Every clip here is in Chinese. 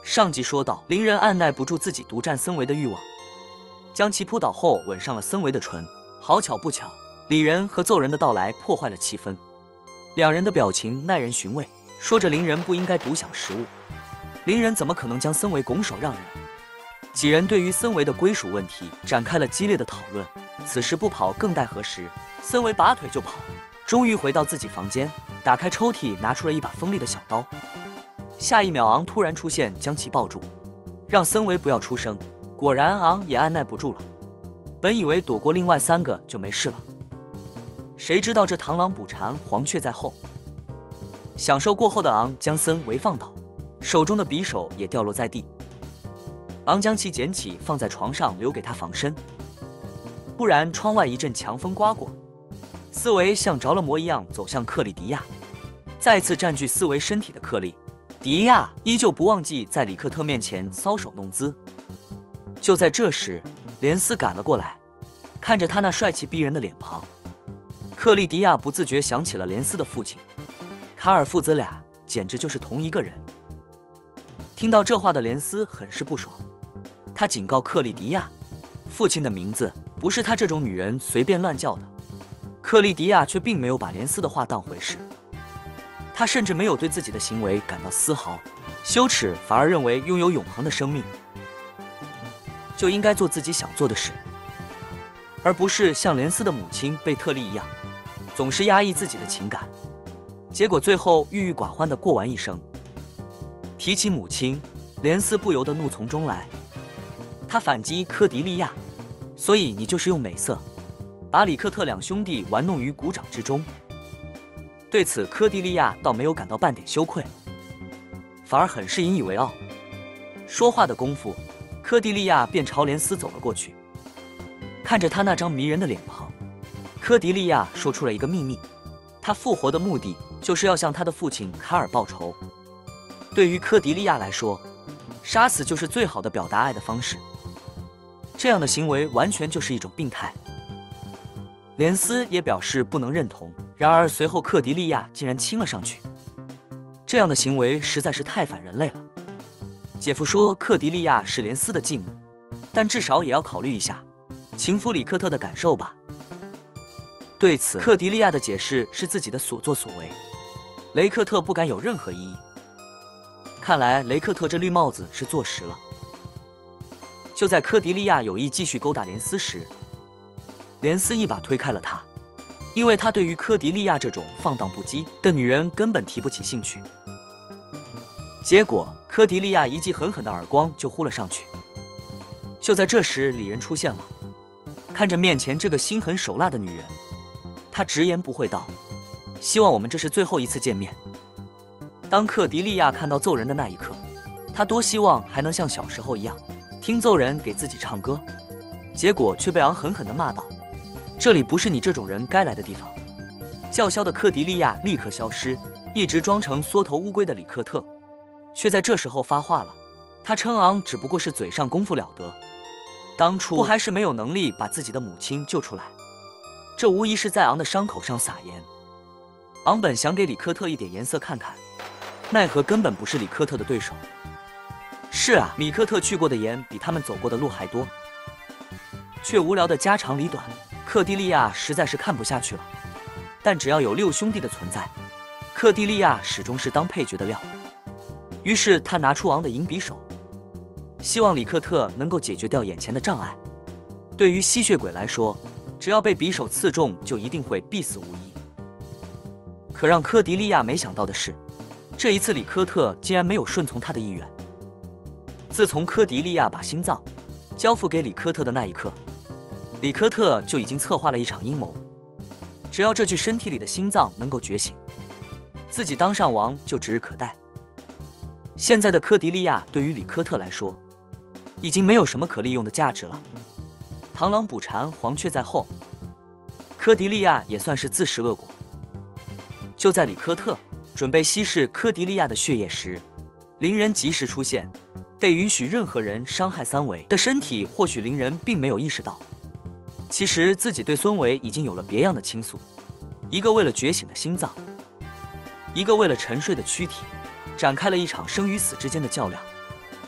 上集说到，林人按耐不住自己独占森维的欲望，将其扑倒后吻上了森维的唇。好巧不巧，李仁和奏人的到来破坏了气氛，两人的表情耐人寻味。说着林人不应该独享食物，林人怎么可能将森维拱手让人？几人对于森维的归属问题展开了激烈的讨论。此时不跑更待何时？森维拔腿就跑，终于回到自己房间，打开抽屉，拿出了一把锋利的小刀。下一秒，昂突然出现，将其抱住，让森维不要出声。果然，昂也按耐不住了。本以为躲过另外3个就没事了，谁知道这螳螂捕蝉，黄雀在后。享受过后的昂将森维放倒，手中的匕首也掉落在地。昂将其捡起，放在床上，留给他防身。忽然，窗外一阵强风刮过，斯维像着了魔一样走向克里迪亚，再次占据斯维身体的克里迪亚依旧不忘记在里克特面前搔首弄姿。就在这时，连斯赶了过来，看着他那帅气逼人的脸庞，克里迪亚不自觉想起了连斯的父亲卡尔，父子俩简直就是同一个人。听到这话的连斯很是不爽，他警告克里迪亚，父亲的名字不是他这种女人随便乱叫的。克里迪亚却并没有把连斯的话当回事，他甚至没有对自己的行为感到丝毫羞耻，反而认为拥有永恒的生命就应该做自己想做的事，而不是像连斯的母亲贝特利一样总是压抑自己的情感，结果最后郁郁寡欢地过完一生。提起母亲，连斯不由得怒从中来，他反击科迪利亚，所以你就是用美色把里克特两兄弟玩弄于股掌之中。对此，科迪利亚倒没有感到半点羞愧，反而很是引以为傲。说话的功夫，科迪利亚便朝连斯走了过去。看着他那张迷人的脸庞，科迪利亚说出了一个秘密：他复活的目的就是要向他的父亲卡尔报仇。对于科迪利亚来说，杀死就是最好的表达爱的方式，这样的行为完全就是一种病态。连斯也表示不能认同，然而随后克迪利亚竟然亲了上去，这样的行为实在是太反人类了。姐夫说克迪利亚是连斯的继母，但至少也要考虑一下情夫里克特的感受吧。对此，克迪利亚的解释是自己的所作所为，雷克特不敢有任何异议。看来雷克特这绿帽子是坐实了。就在科迪利亚有意继续勾搭连斯时，连斯一把推开了他，因为他对于科迪利亚这种放荡不羁的女人根本提不起兴趣。结果科迪利亚一记狠狠的耳光就呼了上去。就在这时，李仁出现了，看着面前这个心狠手辣的女人，他直言不讳道：希望我们这是最后一次见面。当克迪利亚看到奏人的那一刻，他多希望还能像小时候一样听奏人给自己唱歌，结果却被昂狠狠地骂道：这里不是你这种人该来的地方。叫嚣的克迪利亚立刻消失，一直装成缩头乌龟的里克特却在这时候发话了。他称昂只不过是嘴上功夫了得，当初不还是没有能力把自己的母亲救出来，这无疑是在昂的伤口上撒盐。昂本想给里克特一点颜色看看，奈何根本不是里克特的对手。是啊，里克特去过的盐比他们走过的路还多，却无聊的家长里短，克迪利亚实在是看不下去了。但只要有六兄弟的存在，克迪利亚始终是当配角的料。于是他拿出昂的银匕首，希望里克特能够解决掉眼前的障碍。对于吸血鬼来说，只要被匕首刺中，就一定会必死无疑。可让科迪利亚没想到的是，这一次里克特竟然没有顺从他的意愿。自从科迪利亚把心脏交付给里克特的那一刻，里克特就已经策划了一场阴谋。只要这具身体里的心脏能够觉醒，自己当上王就指日可待。现在的科迪利亚对于里克特来说，已经没有什么可利用的价值了。螳螂捕蝉，黄雀在后，科迪利亚也算是自食恶果。就在里克特准备稀释科迪利亚的血液时，灵人及时出现，被允许任何人伤害三维的身体。或许灵人并没有意识到，其实自己对孙维已经有了别样的倾诉，一个为了觉醒的心脏，一个为了沉睡的躯体，展开了一场生与死之间的较量。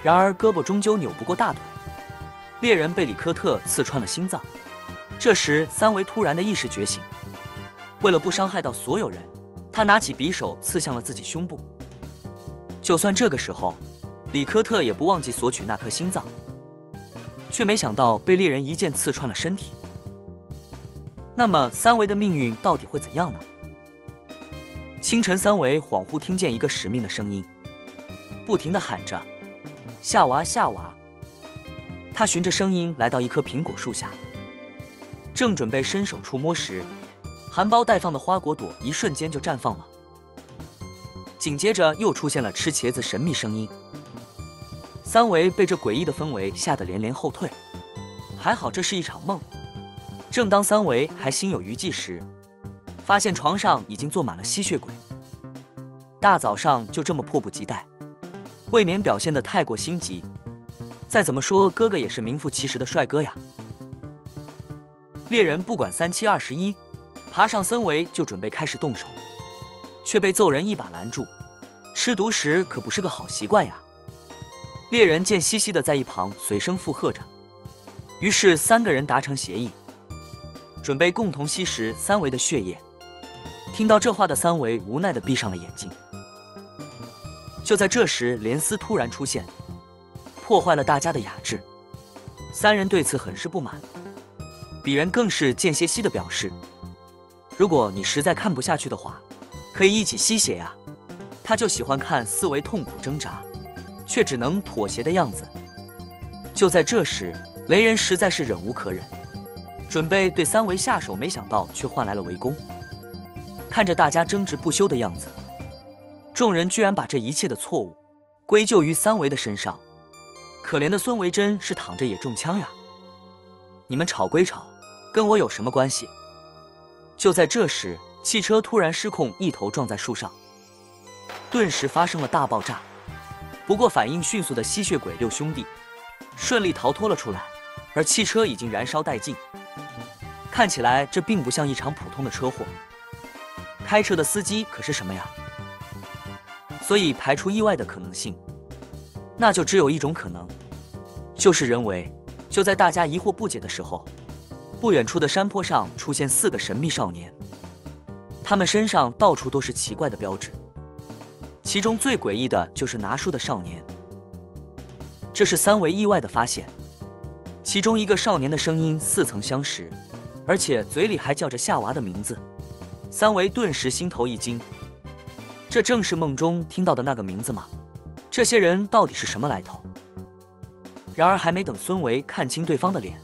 然而胳膊终究扭不过大腿，猎人被里科特刺穿了心脏。这时三维突然的意识觉醒，为了不伤害到所有人，他拿起匕首刺向了自己胸部。就算这个时候，里科特也不忘记索取那颗心脏，却没想到被猎人一剑刺穿了身体。那么三维的命运到底会怎样呢？清晨，三维恍惚听见一个使命的声音，不停地喊着夏娃夏娃。他循着声音来到一棵苹果树下，正准备伸手触摸时，含苞待放的花果朵一瞬间就绽放了。紧接着又出现了吃茄子神秘声音。三维被这诡异的氛围吓得连连后退，还好这是一场梦。正当三维还心有余悸时，发现床上已经坐满了吸血鬼。大早上就这么迫不及待，未免表现得太过心急。再怎么说，哥哥也是名副其实的帅哥呀。猎人不管3七21，爬上森维就准备开始动手，却被揍人一把拦住。吃独食可不是个好习惯呀。猎人贱兮兮的在一旁随声附和着，于是3个人达成协议，准备共同吸食三维的血液。听到这话的三维无奈的闭上了眼睛。就在这时，莲丝突然出现，破坏了大家的雅致。3人对此很是不满，鄙人更是间歇兮的表示，如果你实在看不下去的话，可以一起吸血呀。他就喜欢看四维痛苦挣扎，却只能妥协的样子。就在这时，雷人实在是忍无可忍，准备对三维下手，没想到却换来了围攻。看着大家争执不休的样子，众人居然把这一切的错误归咎于三维的身上。可怜的孙维真是躺着也中枪呀！你们吵归吵，跟我有什么关系？就在这时，汽车突然失控，一头撞在树上，顿时发生了大爆炸。不过反应迅速的吸血鬼6兄弟顺利逃脱了出来，而汽车已经燃烧殆尽。看起来这并不像一场普通的车祸。开车的司机可是什么呀？所以排除意外的可能性，那就只有一种可能，就是人为。就在大家疑惑不解的时候，不远处的山坡上出现4个神秘少年，他们身上到处都是奇怪的标志，其中最诡异的就是拿书的少年。这是三维意外的发现，其中一个少年的声音似曾相识，而且嘴里还叫着夏娃的名字。三维顿时心头一惊，这正是梦中听到的那个名字吗？这些人到底是什么来头？然而还没等孙维看清对方的脸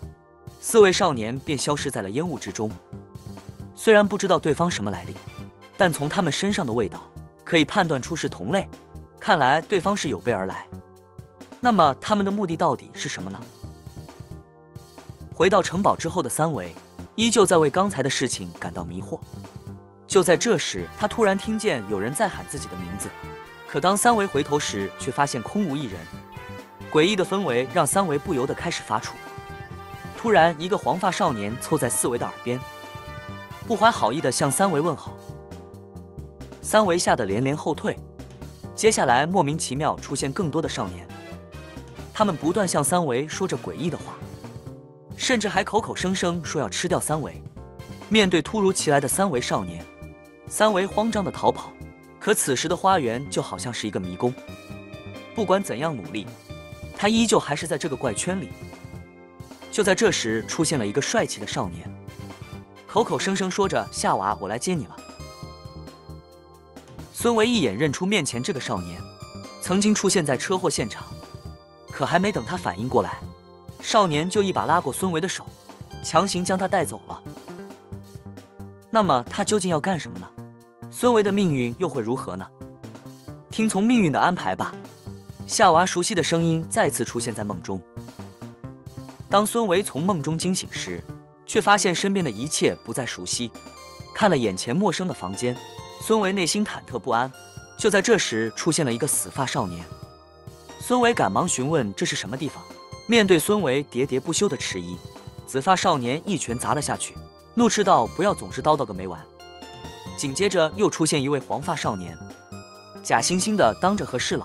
，4位少年便消失在了烟雾之中。虽然不知道对方什么来历，但从他们身上的味道可以判断出是同类，看来对方是有备而来。那么他们的目的到底是什么呢？回到城堡之后的三维依旧在为刚才的事情感到迷惑。就在这时，他突然听见有人在喊自己的名字，可当三维回头时，却发现空无一人。诡异的氛围让三维不由得开始发怵。突然，一个黄发少年凑在四维的耳边，不怀好意地向三维问好。三维吓得连连后退。接下来莫名其妙出现更多的少年，他们不断向三维说着诡异的话，甚至还口口声声说要吃掉三维。面对突如其来的三维少年，三维慌张地逃跑。可此时的花园就好像是一个迷宫，不管怎样努力，他依旧还是在这个怪圈里。就在这时，出现了一个帅气的少年，口口声声说着夏娃，我来接你了。孙维一眼认出面前这个少年曾经出现在车祸现场，可还没等他反应过来，少年就一把拉过孙维的手，强行将他带走了。那么他究竟要干什么呢？孙维的命运又会如何呢？听从命运的安排吧。夏娃熟悉的声音再次出现在梦中。当孙维从梦中惊醒时，却发现身边的一切不再熟悉。看了眼前陌生的房间，孙维内心忐忑不安。就在这时，出现了一个死发少年。孙维赶忙询问这是什么地方。面对孙维喋喋不休的迟疑，紫发少年一拳砸了下去，怒斥道：不要总是叨叨个没完。紧接着又出现一位黄发少年，假惺惺的当着和事佬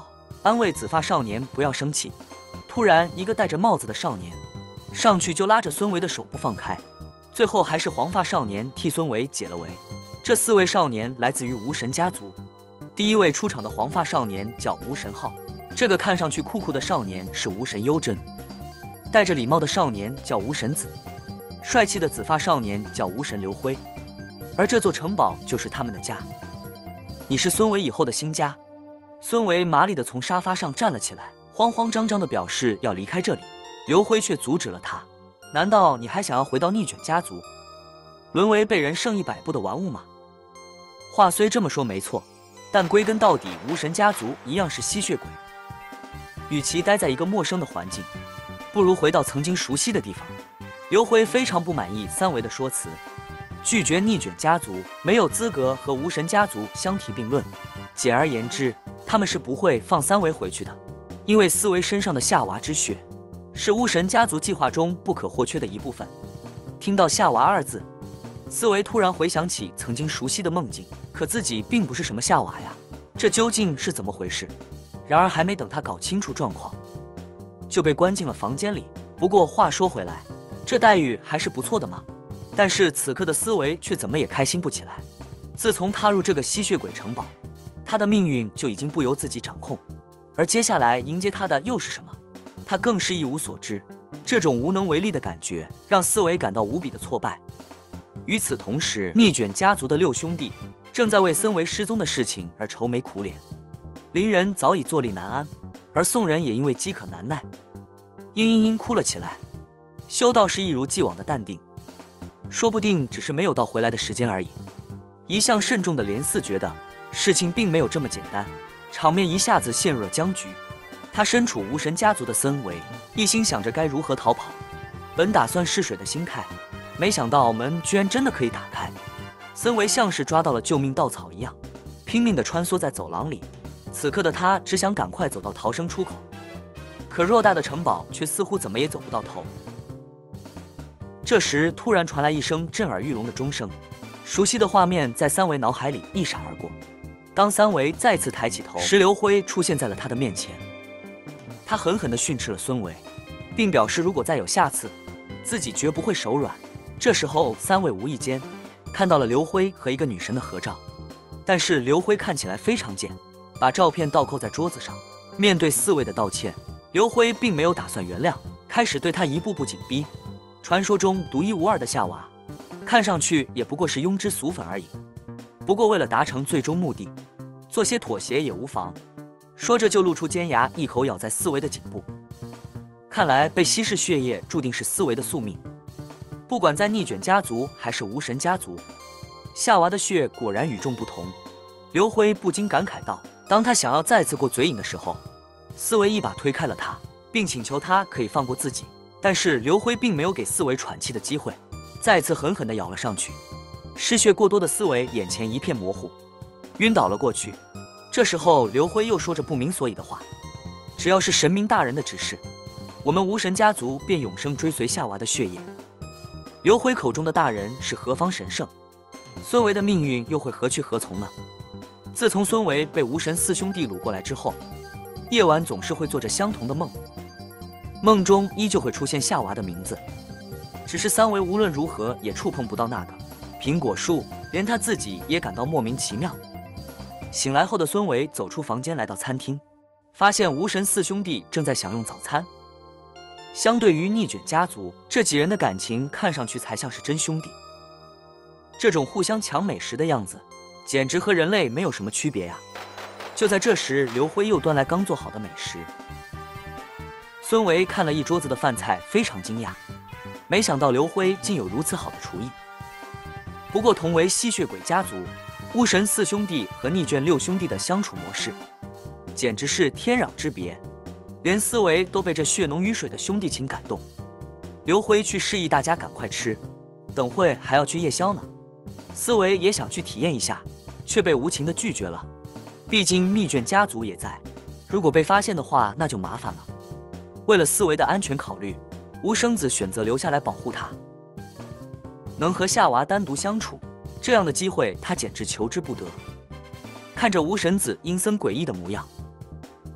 安慰紫发少年不要生气。突然，一个戴着帽子的少年上去就拉着孙维的手不放开，最后还是黄发少年替孙维解了围。这4位少年来自于无神家族。第一位出场的黄发少年叫无神浩，这个看上去酷酷的少年是无神幽真。戴着礼帽的少年叫无神子，帅气的紫发少年叫无神刘辉。而这座城堡就是他们的家。你是孙维以后的新家。孙维麻利地从沙发上站了起来，慌慌张张地表示要离开这里。刘辉却阻止了他。难道你还想要回到逆卷家族，沦为被人胜100步的玩物吗？话虽这么说没错，但归根到底，无神家族一样是吸血鬼。与其待在一个陌生的环境，不如回到曾经熟悉的地方。刘辉非常不满意3维的说辞，拒绝逆卷家族没有资格和无神家族相提并论。简而言之，他们是不会放3维回去的，因为4维身上的夏娃之血是无神家族计划中不可或缺的一部分。听到夏娃2字，4维突然回想起曾经熟悉的梦境，可自己并不是什么夏娃呀，这究竟是怎么回事？然而还没等他搞清楚状况，就被关进了房间里。不过话说回来，这待遇还是不错的嘛。但是此刻的4维却怎么也开心不起来。自从踏入这个吸血鬼城堡，他的命运就已经不由自己掌控，而接下来迎接他的又是什么，他更是一无所知。这种无能为力的感觉让4维感到无比的挫败。与此同时，逆卷家族的6兄弟正在为孙维失踪的事情而愁眉苦脸。林人早已坐立难安，而宋人也因为饥渴难耐，嘤哭了起来。修道士一如既往的淡定，说不定只是没有到回来的时间而已。一向慎重的连四觉得事情并没有这么简单，场面一下子陷入了僵局。他身处无神家族的孙维一心想着该如何逃跑，本打算试水的心态，没想到门居然真的可以打开。孙维像是抓到了救命稻草一样，拼命地穿梭在走廊里。此刻的他只想赶快走到逃生出口，可偌大的城堡却似乎怎么也走不到头。这时突然传来一声震耳欲聋的钟声，熟悉的画面在3维脑海里一闪而过。当3维再次抬起头，石榴灰出现在了他的面前。他狠狠地训斥了孙维，并表示如果再有下次，自己绝不会手软。这时候3维无意间看到了刘辉和一个女神的合照，但是刘辉看起来非常贱，把照片倒扣在桌子上。面对4维的道歉，刘辉并没有打算原谅，开始对他一步步紧逼。传说中独一无二的夏娃，看上去也不过是庸脂俗粉而已。不过为了达成最终目的，做些妥协也无妨。说着就露出尖牙，一口咬在4维的颈部。看来被稀释血液注定是4维的宿命。不管在逆卷家族还是无神家族，夏娃的血果然与众不同。刘辉不禁感慨道。当他想要再次过嘴瘾的时候，4维一把推开了他，并请求他可以放过自己。但是刘辉并没有给4维喘气的机会，再次狠狠地咬了上去。失血过多的4维眼前一片模糊，晕倒了过去。这时候刘辉又说着不明所以的话，只要是神明大人的指示，我们无神家族便永生追随夏娃的血液。刘辉口中的大人是何方神圣？孙维的命运又会何去何从呢？自从孙维被无神4兄弟掳过来之后，夜晚总是会做着相同的梦，梦中依旧会出现夏娃的名字，只是3维无论如何也触碰不到那个苹果树，连他自己也感到莫名其妙。醒来后的孙维走出房间，来到餐厅，发现无神4兄弟正在享用早餐。相对于逆卷家族，这几人的感情看上去才像是真兄弟。这种互相抢美食的样子，简直和人类没有什么区别呀！就在这时，刘辉又端来刚做好的美食。孙维看了一桌子的饭菜，非常惊讶，没想到刘辉竟有如此好的厨艺。不过同为吸血鬼家族，巫神4兄弟和逆卷6兄弟的相处模式简直是天壤之别，连4维都被这血浓于水的兄弟情感动。刘辉去示意大家赶快吃，等会还要去夜宵呢。4维也想去体验一下，却被无情的拒绝了。毕竟逆卷家族也在，如果被发现的话，那就麻烦了。为了4维的安全考虑，吴生子选择留下来保护他。能和夏娃单独相处，这样的机会他简直求之不得。看着吴神子阴森诡异的模样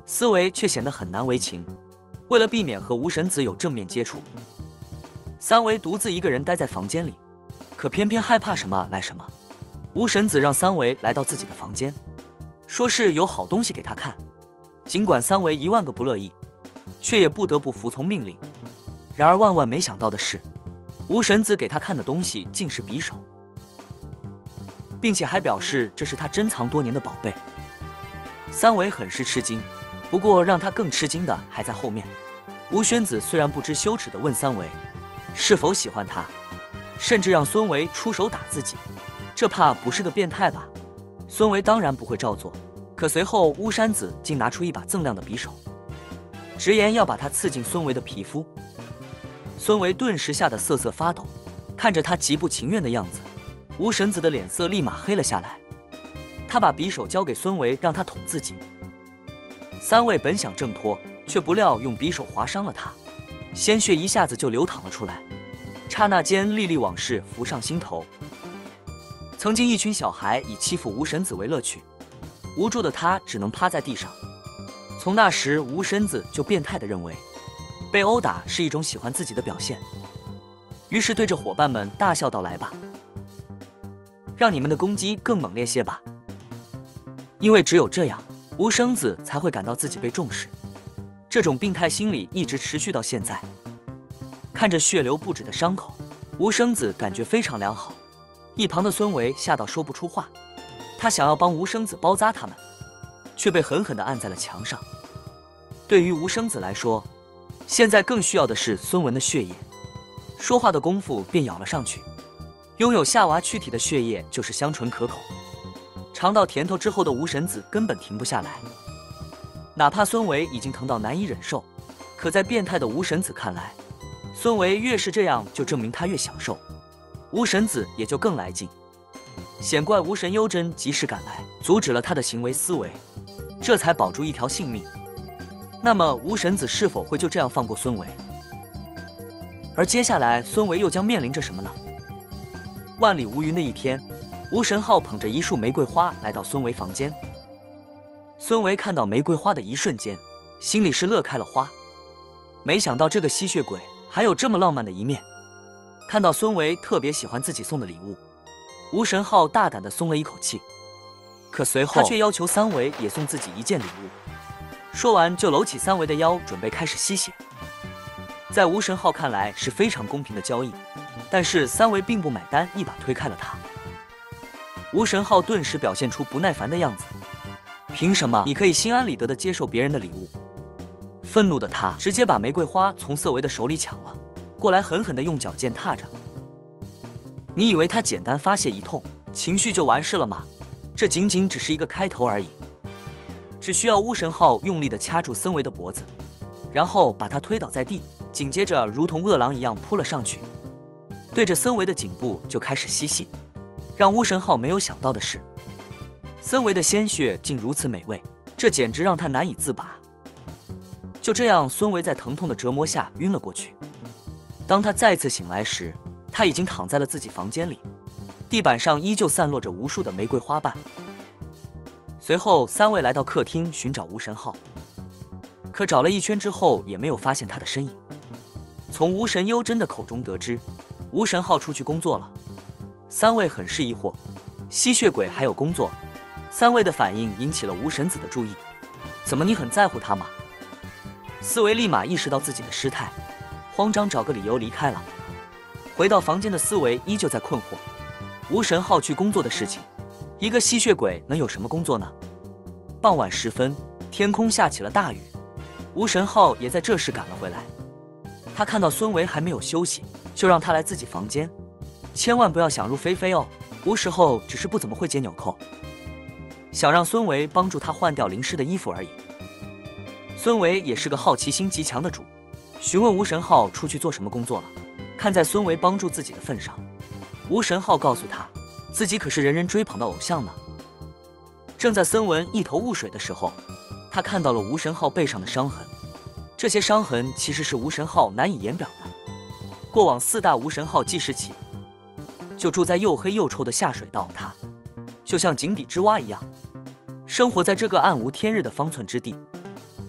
思维却显得很难为情。为了避免和吴神子有正面接触，三维独自一个人待在房间里，可偏偏害怕什么来什么。吴神子让三维来到自己的房间，说是有好东西给他看。尽管三维1万个不乐意，却也不得不服从命令。然而万万没想到的是，吴神子给他看的东西竟是匕首，并且还表示这是他珍藏多年的宝贝。三维很是吃惊，不过让他更吃惊的还在后面。吴宣子虽然不知羞耻地问三维是否喜欢他，甚至让孙维出手打自己，这怕不是个变态吧？孙维当然不会照做，可随后巫山子竟拿出一把锃亮的匕首，直言要把它刺进孙维的皮肤。孙维顿时吓得瑟瑟发抖，看着他极不情愿的样子，吴神子的脸色立马黑了下来。他把匕首交给孙维，让他捅自己。三位本想挣脱，却不料用匕首划伤了他，鲜血一下子就流淌了出来。刹那间，历历往事浮上心头。曾经一群小孩以欺负吴神子为乐趣，无助的他只能趴在地上。从那时，吴神子就变态地认为，被殴打是一种喜欢自己的表现，于是对着伙伴们大笑道：“来吧，让你们的攻击更猛烈些吧。”因为只有这样，吴生子才会感到自己被重视。这种病态心理一直持续到现在。看着血流不止的伤口，吴生子感觉非常良好。一旁的孙维吓到说不出话，他想要帮吴生子包扎他们，却被狠狠地按在了墙上。对于吴生子来说，现在更需要的是孙文的血液。说话的功夫便咬了上去。拥有夏娃躯体的血液就是香醇可口，尝到甜头之后的吴神子根本停不下来。哪怕孙维已经疼到难以忍受，可在变态的吴神子看来，孙维越是这样，就证明他越享受。吴神子也就更来劲。显怪吴神幽真及时赶来，阻止了他的行为思维，这才保住一条性命。那么吴神子是否会就这样放过孙维？而接下来孙维又将面临着什么呢？万里无云的一天，吴神浩捧着一束玫瑰花来到孙维房间。孙维看到玫瑰花的一瞬间，心里是乐开了花。没想到这个吸血鬼还有这么浪漫的一面。看到孙维特别喜欢自己送的礼物，吴神浩大胆地松了一口气。可随后他却要求三维也送自己一件礼物。说完就搂起三维的腰，准备开始吸血。在吴神浩看来是非常公平的交易，但是三维并不买单，一把推开了他。吴神浩顿时表现出不耐烦的样子，凭什么你可以心安理得地接受别人的礼物？愤怒的他直接把玫瑰花从色维的手里抢了过来，狠狠地用脚尖踏着。你以为他简单发泄一通，情绪就完事了吗？这仅仅只是一个开头而已。只需要巫神浩用力地掐住森维的脖子，然后把他推倒在地，紧接着如同饿狼一样扑了上去，对着森维的颈部就开始嬉戏。让巫神浩没有想到的是，森维的鲜血竟如此美味，这简直让他难以自拔。就这样，孙维在疼痛的折磨下晕了过去。当他再次醒来时，他已经躺在了自己房间里，地板上依旧散落着无数的玫瑰花瓣。随后，三位来到客厅寻找吴神浩，可找了一圈之后也没有发现他的身影。从吴神幽真的口中得知，吴神浩出去工作了。三位很是疑惑，吸血鬼还有工作？三位的反应引起了吴神子的注意。怎么，你很在乎他吗？思维立马意识到自己的失态，慌张找个理由离开了。回到房间的思维依旧在困惑，吴神浩去工作的事情，一个吸血鬼能有什么工作呢？傍晚时分，天空下起了大雨，吴神浩也在这时赶了回来。他看到孙维还没有休息，就让他来自己房间，千万不要想入非非哦。吴时候只是不怎么会解纽扣，想让孙维帮助他换掉淋湿的衣服而已。孙维也是个好奇心极强的主，询问吴神浩出去做什么工作了。看在孙维帮助自己的份上，吴神浩告诉他，自己可是人人追捧的偶像呢。正在孙文一头雾水的时候，他看到了吴神浩背上的伤痕。这些伤痕其实是吴神浩难以言表的。过往4大吴神浩记事起，就住在又黑又臭的下水道，他就像井底之蛙一样，生活在这个暗无天日的方寸之地。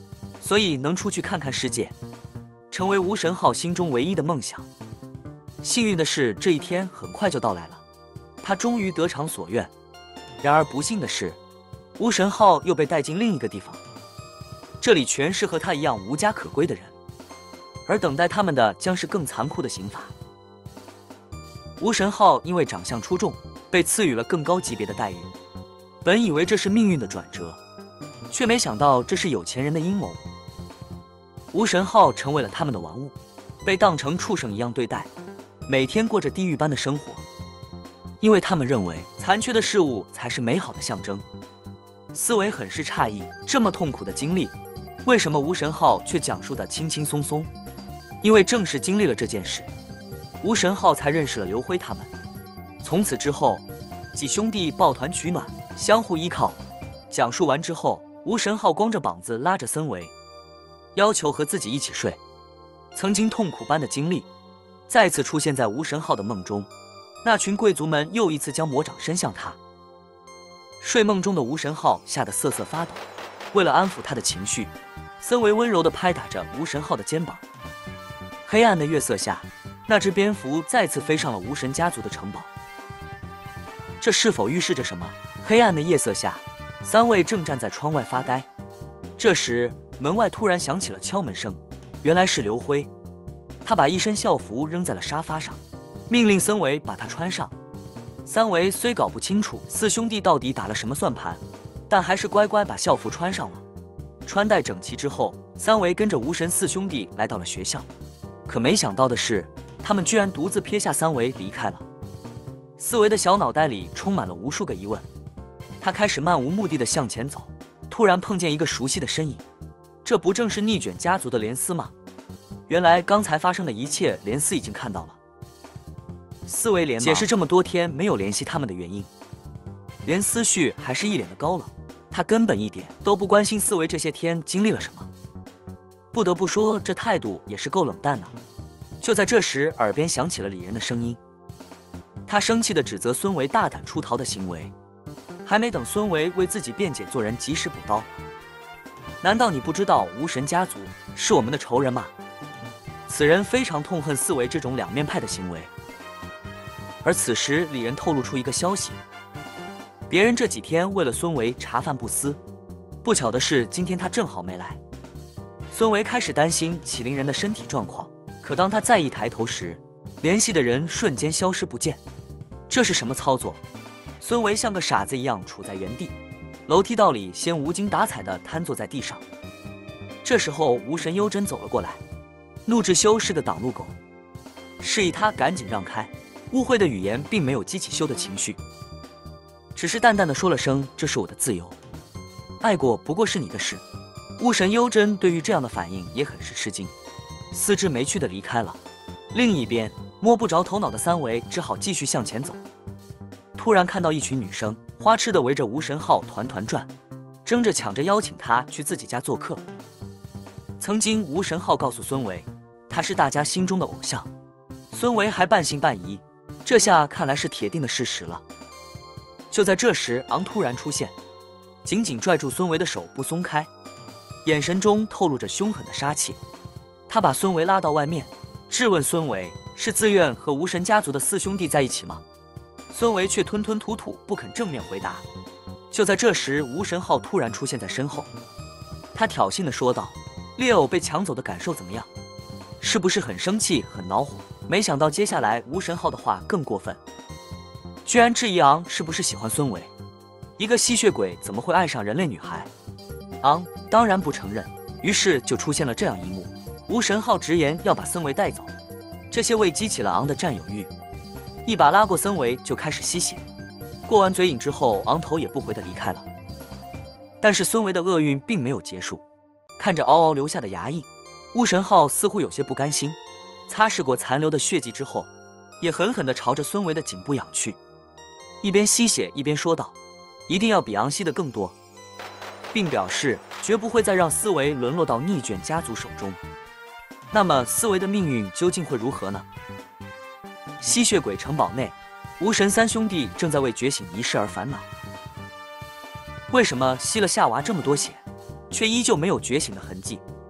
所以能出去看看世界，成为吴神浩心中唯一的梦想。幸运的是，这一天很快就到来了，他终于得偿所愿。然而不幸的是，吴神浩又被带进另一个地方，这里全是和他一样无家可归的人，而等待他们的将是更残酷的刑罚。吴神浩因为长相出众，被赐予了更高级别的待遇。本以为这是命运的转折，却没想到这是有钱人的阴谋。吴神浩成为了他们的玩物，被当成畜生一样对待，每天过着地狱般的生活。因为他们认为残缺的事物才是美好的象征。思维很是诧异，这么痛苦的经历，为什么吴神浩却讲述得轻轻松松？因为正是经历了这件事，吴神浩才认识了刘辉他们。从此之后，几兄弟抱团取暖，相互依靠。讲述完之后，吴神浩光着膀子拉着森维，要求和自己一起睡。曾经痛苦般的经历，再次出现在吴神浩的梦中。那群贵族们又一次将魔掌伸向他。睡梦中的吴神浩吓得瑟瑟发抖。为了安抚他的情绪，森维温柔地拍打着吴神浩的肩膀。黑暗的月色下，那只蝙蝠再次飞上了吴神家族的城堡。这是否预示着什么？黑暗的夜色下，三位正站在窗外发呆。这时，门外突然响起了敲门声，原来是刘辉。他把一身校服扔在了沙发上，命令森维把它穿上。三维虽搞不清楚四兄弟到底打了什么算盘，但还是乖乖把校服穿上了。穿戴整齐之后，三维跟着吴神四兄弟来到了学校。可没想到的是，他们居然独自撇下三维离开了。四维的小脑袋里充满了无数个疑问，他开始漫无目的地向前走，突然碰见一个熟悉的身影，这不正是逆卷家族的连斯吗？原来刚才发生的一切，连斯已经看到了。四维连忙解释这么多天没有联系他们的原因，连思绪还是一脸的高冷，他根本一点都不关心四维这些天经历了什么。不得不说，这态度也是够冷淡的。就在这时，耳边响起了李仁的声音，他生气地指责孙维大胆出逃的行为。还没等孙维为自己辩解，做人及时补刀。难道你不知道无神家族是我们的仇人吗？此人非常痛恨四维这种两面派的行为。而此时，李仁透露出一个消息：别人这几天为了孙维茶饭不思，不巧的是，今天他正好没来。孙维开始担心启灵人的身体状况，可当他再一抬头时，联系的人瞬间消失不见。这是什么操作？孙维像个傻子一样处在原地，楼梯道里先无精打采地瘫坐在地上。这时候，无神幽真走了过来，怒至修士的挡路狗，示意他赶紧让开。污秽的语言并没有激起修的情绪，只是淡淡的说了声：“这是我的自由，爱过不过是你的事。”巫神幽真对于这样的反应也很是吃惊，思之没趣的离开了。另一边，摸不着头脑的三维只好继续向前走。突然看到一群女生花痴的围着吴神浩团团转，争着抢着邀请他去自己家做客。曾经吴神浩告诉孙维，他是大家心中的偶像，孙维还半信半疑。这下看来是铁定的事实了。就在这时，昂突然出现，紧紧拽住孙维的手不松开，眼神中透露着凶狠的杀气。他把孙维拉到外面，质问孙维是自愿和无神家族的四兄弟在一起吗？孙维却吞吞吐吐，不肯正面回答。就在这时，吴神浩突然出现在身后，他挑衅地说道：“猎偶被抢走的感受怎么样？是不是很生气、很恼火？”没想到接下来吴神浩的话更过分，居然质疑昂是不是喜欢孙维。一个吸血鬼怎么会爱上人类女孩？昂当然不承认，于是就出现了这样一幕：吴神浩直言要把森维带走，这些未激起了昂的占有欲，一把拉过森维就开始吸血。过完嘴瘾之后，昂头也不回地离开了。但是孙维的厄运并没有结束，看着嗷嗷流下的牙印，巫神浩似乎有些不甘心。擦拭过残留的血迹之后，也狠狠地朝着孙维的颈部仰去，一边吸血一边说道：“一定要比昂吸的更多，并表示绝不会再让思维沦落到逆卷家族手中。”那么思维的命运究竟会如何呢？吸血鬼城堡内，无神三兄弟正在为觉醒一事而烦恼。为什么吸了夏娃这么多血，却依旧没有觉醒的痕迹？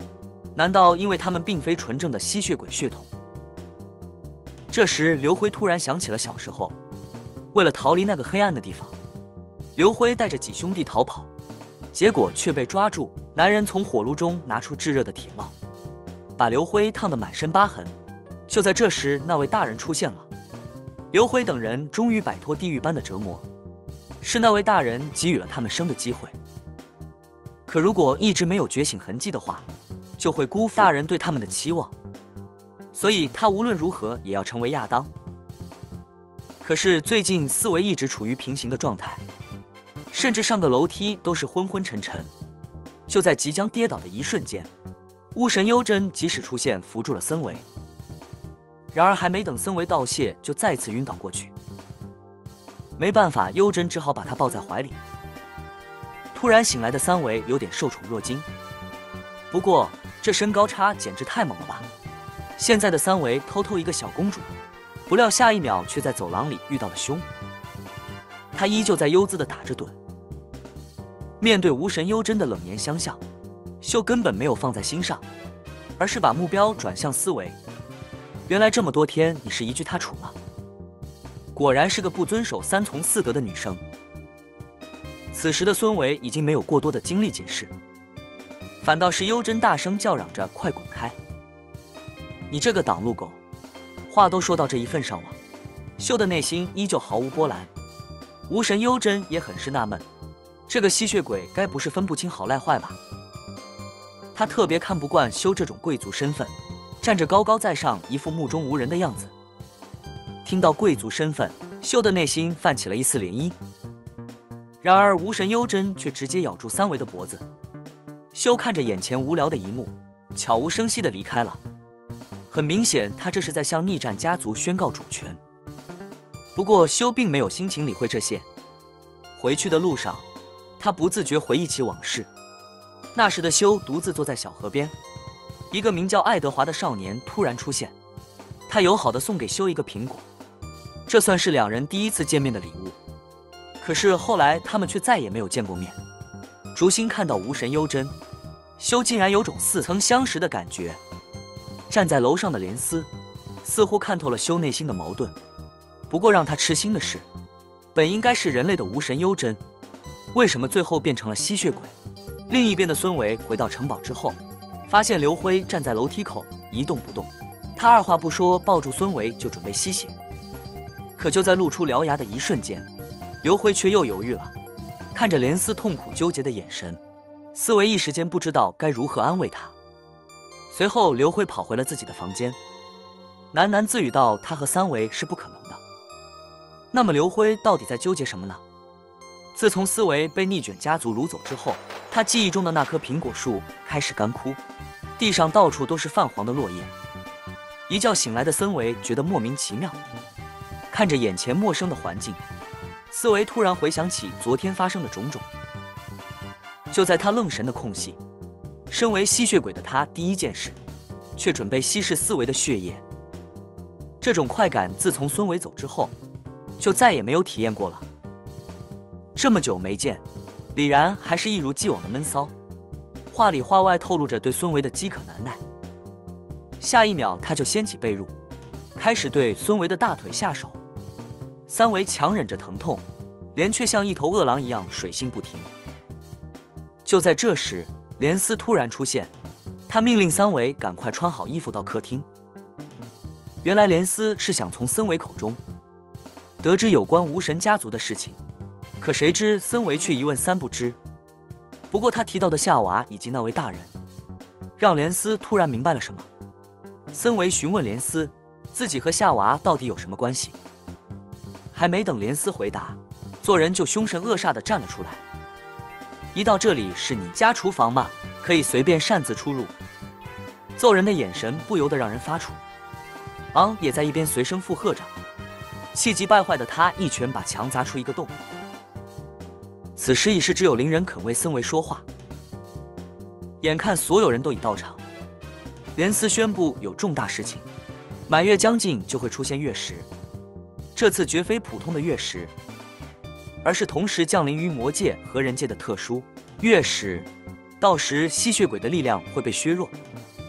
难道因为他们并非纯正的吸血鬼血统？这时，刘辉突然想起了小时候，为了逃离那个黑暗的地方，刘辉带着几兄弟逃跑，结果却被抓住。男人从火炉中拿出炙热的铁烙，把刘辉烫得满身疤痕。就在这时，那位大人出现了。刘辉等人终于摆脱地狱般的折磨，是那位大人给予了他们生的机会。可如果一直没有觉醒痕迹的话，就会辜负大人对他们的期望。所以他无论如何也要成为亚当。可是最近思维一直处于平行的状态，甚至上个楼梯都是昏昏沉沉。就在即将跌倒的一瞬间，巫神幽真及时出现，扶住了森维。然而还没等森维道谢，就再次晕倒过去。没办法，幽真只好把他抱在怀里。突然醒来的三维有点受宠若惊，不过这身高差简直太猛了吧！现在的三维偷偷一个小公主，不料下一秒却在走廊里遇到了修。他依旧在悠哉地打着盹。面对无神幽真的冷言相向，修根本没有放在心上，而是把目标转向思维。原来这么多天你是一具他处了，果然是个不遵守三从四德的女生。此时的孙维已经没有过多的精力解释，反倒是幽真大声叫嚷着：“快滚开！你这个挡路狗！”话都说到这一份上了，修的内心依旧毫无波澜。无神幽真也很是纳闷，这个吸血鬼该不是分不清好赖坏吧？他特别看不惯修这种贵族身份，站着高高在上，一副目中无人的样子。听到贵族身份，修的内心泛起了一丝涟漪。然而无神幽真却直接咬住三维的脖子。修看着眼前无聊的一幕，悄无声息地离开了。很明显，他这是在向逆战家族宣告主权。不过修并没有心情理会这些。回去的路上，他不自觉回忆起往事。那时的修独自坐在小河边，一个名叫爱德华的少年突然出现，他友好地送给修一个苹果，这算是两人第一次见面的礼物。可是后来他们却再也没有见过面。竹心看到无神幽真，修竟然有种似曾相识的感觉。站在楼上的莲丝似乎看透了修内心的矛盾。不过让他吃惊的是，本应该是人类的无神幽真，为什么最后变成了吸血鬼？另一边的孙维回到城堡之后，发现刘辉站在楼梯口一动不动，他二话不说抱住孙维就准备吸血。可就在露出獠牙的一瞬间，刘辉却又犹豫了。看着莲丝痛苦纠结的眼神，思维一时间不知道该如何安慰他。随后刘辉跑回了自己的房间，喃喃自语道：“他和三维是不可能的。”那么刘辉到底在纠结什么呢？自从思维被逆卷家族掳走之后，他记忆中的那棵苹果树开始干枯，地上到处都是泛黄的落叶。一觉醒来的森维觉得莫名其妙，看着眼前陌生的环境，思维突然回想起昨天发生的种种。就在他愣神的空隙，身为吸血鬼的他第一件事却准备稀释思维的血液。这种快感自从孙维走之后就再也没有体验过了。这么久没见，李然还是一如既往的闷骚，话里话外透露着对孙维的饥渴难耐。下一秒他就掀起被褥，开始对孙维的大腿下手。三维强忍着疼痛，莲却像一头饿狼一样水性不停。就在这时，莲丝突然出现，他命令三维赶快穿好衣服到客厅。原来莲丝是想从森维口中得知有关无神家族的事情，可谁知森维却一问三不知。不过他提到的夏娃以及那位大人，让莲丝突然明白了什么。森维询问莲丝，自己和夏娃到底有什么关系？还没等莲丝回答，做人就凶神恶煞地站了出来。一到这里是你家厨房吗？可以随便擅自出入。揍人的眼神不由得让人发怵。昂也在一边随声附和着。气急败坏的他一拳把墙砸出一个洞。此时已是只有灵人肯为森维说话。眼看所有人都已到场，莲丝宣布有重大事情，满月将近就会出现月食。这次绝非普通的月食，而是同时降临于魔界和人界的特殊月食。到时吸血鬼的力量会被削弱，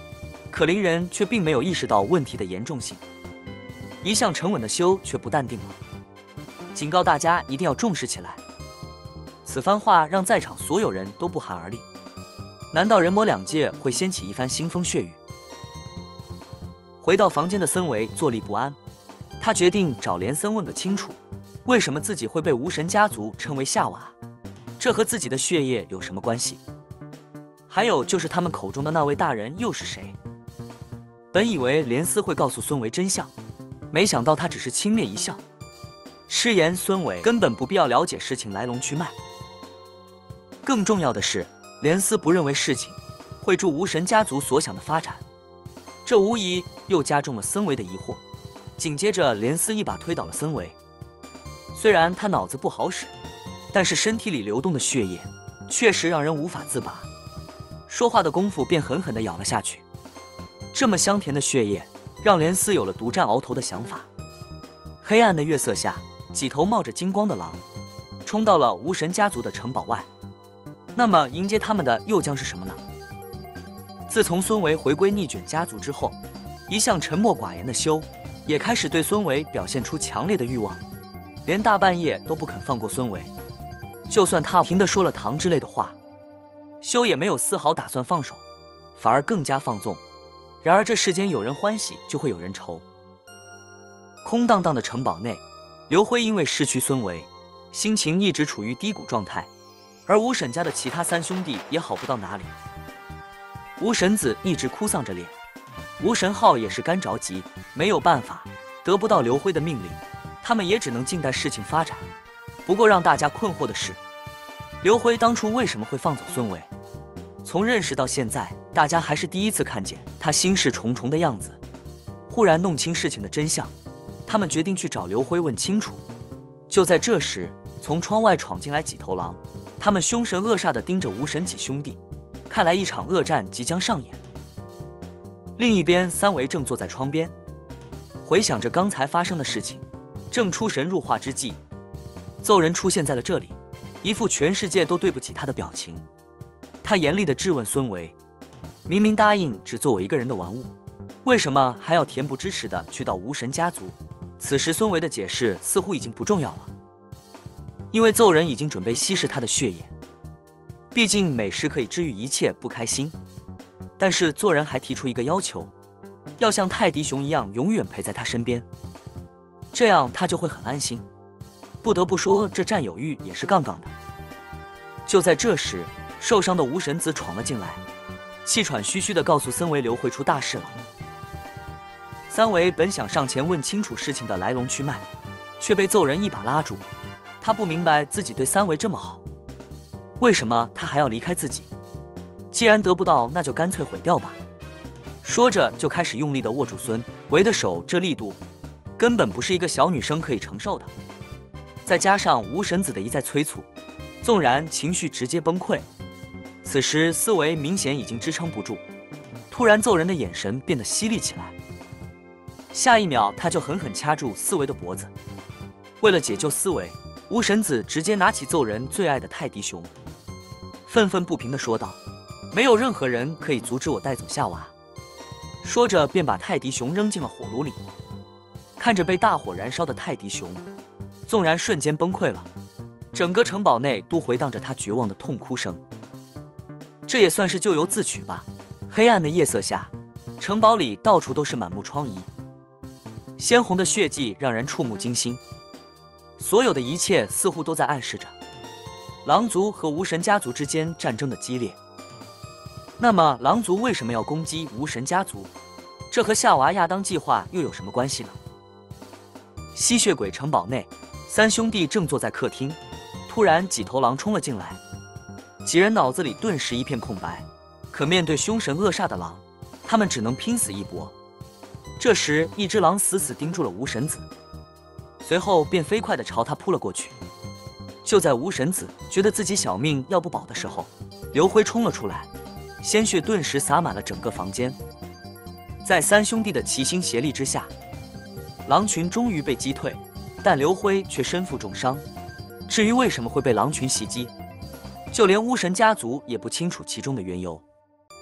可邻人却并没有意识到问题的严重性。一向沉稳的修却不淡定了，警告大家一定要重视起来。此番话让在场所有人都不寒而栗。难道人魔两界会掀起一番腥风血雨？回到房间的森维坐立不安，他决定找连森问个清楚，为什么自己会被无神家族称为夏娃？这和自己的血液有什么关系？还有就是他们口中的那位大人又是谁？本以为连斯会告诉孙维真相，没想到他只是轻蔑一笑，失言孙维根本不必要了解事情来龙去脉。更重要的是，连斯不认为事情会助无神家族所想的发展，这无疑又加重了森维的疑惑。紧接着，连斯一把推倒了森维。虽然他脑子不好使，但是身体里流动的血液确实让人无法自拔。说话的功夫便狠狠地咬了下去。这么香甜的血液，让连斯有了独占鳌头的想法。黑暗的月色下，几头冒着金光的狼冲到了无神家族的城堡外。那么迎接他们的又将是什么呢？自从孙维回归逆卷家族之后，一向沉默寡言的修也开始对孙维表现出强烈的欲望，连大半夜都不肯放过孙维。就算他凭的说了糖之类的话，修也没有丝毫打算放手，反而更加放纵。然而这世间有人欢喜，就会有人愁。空荡荡的城堡内，刘辉因为失去孙维，心情一直处于低谷状态，而吴沈家的其他三兄弟也好不到哪里。吴神子一直哭丧着脸，吴神浩也是干着急，没有办法，得不到刘辉的命令，他们也只能静待事情发展。不过让大家困惑的是，刘辉当初为什么会放走孙维？从认识到现在，大家还是第一次看见他心事重重的样子。忽然弄清事情的真相，他们决定去找刘辉问清楚。就在这时，从窗外闯进来几头狼，他们凶神恶煞地盯着吴神几兄弟，看来一场恶战即将上演。另一边，三维正坐在窗边，回想着刚才发生的事情，正出神入化之际，奏人出现在了这里，一副全世界都对不起他的表情。他严厉地质问孙维：明明答应只做我一个人的玩物，为什么还要恬不知耻地去到无神家族？此时孙维的解释似乎已经不重要了，因为奏人已经准备稀释他的血液。毕竟美食可以治愈一切不开心，但是奏人还提出一个要求，要像泰迪熊一样永远陪在他身边，这样他就会很安心。不得不说，这占有欲也是杠杠的。就在这时，受伤的吴神子闯了进来，气喘吁吁地告诉森维刘会出大事了。三维本想上前问清楚事情的来龙去脉，却被奏人一把拉住。他不明白自己对三维这么好，为什么他还要离开自己？既然得不到，那就干脆毁掉吧。说着就开始用力地握住孙维的手，这力度根本不是一个小女生可以承受的。再加上吴神子的一再催促，纵然情绪直接崩溃。此时思维明显已经支撑不住，突然奏人的眼神变得犀利起来，下一秒他就狠狠掐住思维的脖子。为了解救思维，吴神子直接拿起奏人最爱的泰迪熊，愤愤不平地说道：没有任何人可以阻止我带走夏娃。说着便把泰迪熊扔进了火炉里。看着被大火燃烧的泰迪熊，纵然瞬间崩溃了，整个城堡内都回荡着他绝望的痛哭声。这也算是咎由自取吧。黑暗的夜色下，城堡里到处都是满目疮痍，鲜红的血迹让人触目惊心。所有的一切似乎都在暗示着狼族和无神家族之间战争的激烈。那么狼族为什么要攻击无神家族？这和夏娃亚当计划又有什么关系呢？吸血鬼城堡内，三兄弟正坐在客厅，突然几头狼冲了进来，几人脑子里顿时一片空白。可面对凶神恶煞的狼，他们只能拼死一搏。这时一只狼死死盯住了吴神子，随后便飞快地朝他扑了过去。就在吴神子觉得自己小命要不保的时候，刘辉冲了出来，鲜血顿时洒满了整个房间。在三兄弟的齐心协力之下，狼群终于被击退，但刘辉却身负重伤。至于为什么会被狼群袭击，就连巫神家族也不清楚其中的缘由。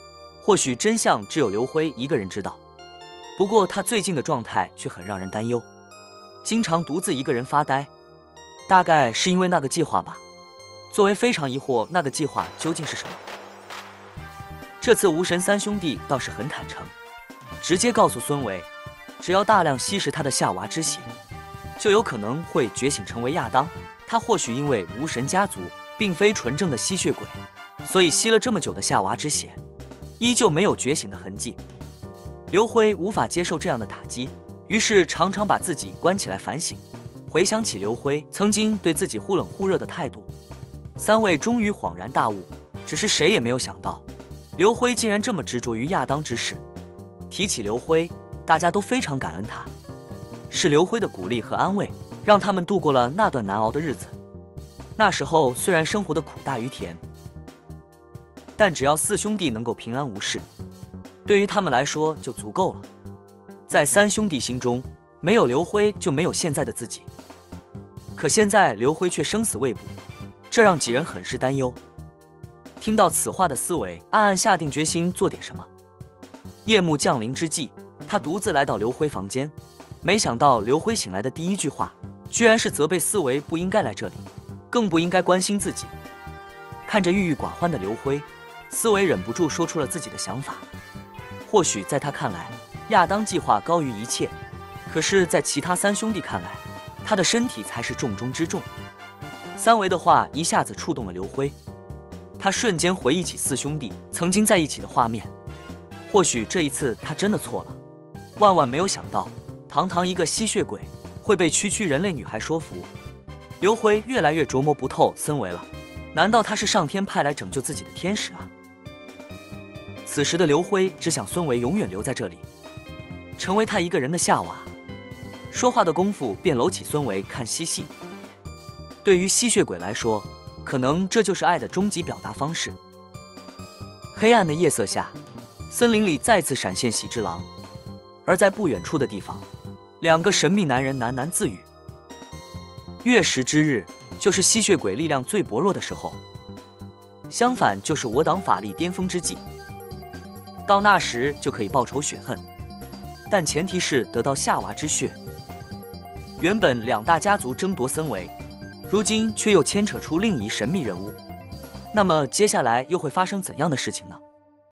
或许真相只有刘辉一个人知道。不过他最近的状态却很让人担忧，经常独自一个人发呆，大概是因为那个计划吧。作为非常疑惑那个计划究竟是什么。这次无神三兄弟倒是很坦诚，直接告诉孙维，只要大量吸食他的夏娃之血，就有可能会觉醒成为亚当。他或许因为无神家族并非纯正的吸血鬼，所以吸了这么久的夏娃之血，依旧没有觉醒的痕迹。刘辉无法接受这样的打击，于是常常把自己关起来反省。回想起刘辉曾经对自己忽冷忽热的态度，三位终于恍然大悟，只是谁也没有想到，刘辉竟然这么执着于亚当之事。提起刘辉，大家都非常感恩他，是刘辉的鼓励和安慰，让他们度过了那段难熬的日子。那时候虽然生活的苦大于甜，但只要四兄弟能够平安无事，对于他们来说就足够了。在三兄弟心中，没有刘辉就没有现在的自己。可现在刘辉却生死未卜，这让几人很是担忧。听到此话的思维暗暗下定决心做点什么。夜幕降临之际，他独自来到刘辉房间，没想到刘辉醒来的第一句话居然是责备思维不应该来这里，更不应该关心自己。看着郁郁寡欢的刘辉，思维忍不住说出了自己的想法。或许在他看来，亚当计划高于一切，可是在其他三兄弟看来，他的身体才是重中之重。三维的话一下子触动了刘辉，他瞬间回忆起四兄弟曾经在一起的画面。或许这一次他真的错了，万万没有想到，堂堂一个吸血鬼会被区区人类女孩说服。刘辉越来越琢磨不透森维了，难道他是上天派来拯救自己的天使啊？此时的刘辉只想孙维永远留在这里，成为他一个人的夏娃。说话的功夫便搂起孙维看嬉戏。对于吸血鬼来说，可能这就是爱的终极表达方式。黑暗的夜色下，森林里再次闪现喜之郎，而在不远处的地方，两个神秘男人喃喃自语。月食之日，就是吸血鬼力量最薄弱的时候，相反就是我党法力巅峰之际，到那时就可以报仇雪恨，但前提是得到夏娃之血。原本两大家族争夺森维，如今却又牵扯出另一神秘人物，那么接下来又会发生怎样的事情呢？